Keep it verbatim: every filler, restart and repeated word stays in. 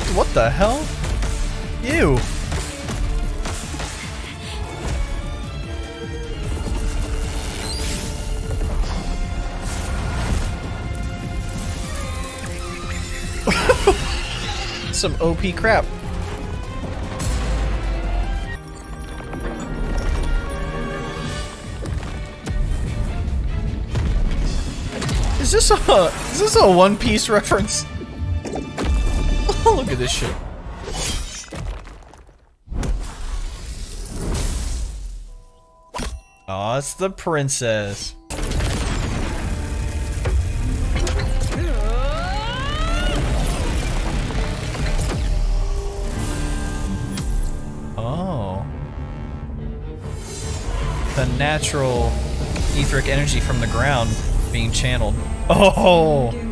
What the hell? Ew. Some O P crap. Is this a is this a One Piece reference? Oh, look at this shit. Oh, it's the princess. Oh. The natural etheric energy from the ground being channeled. Oh!